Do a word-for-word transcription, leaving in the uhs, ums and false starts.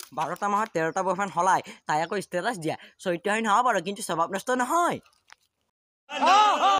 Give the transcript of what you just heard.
বাৰটা মাহত তেৰটা বয়ফ্ৰেণ্ড সলাই তাই আকৌ ষ্টেটাছ দিয়া চৰিত্ৰহীন হ'ব বাৰু কিন্তু স্বভাৱ নষ্ট নহয়।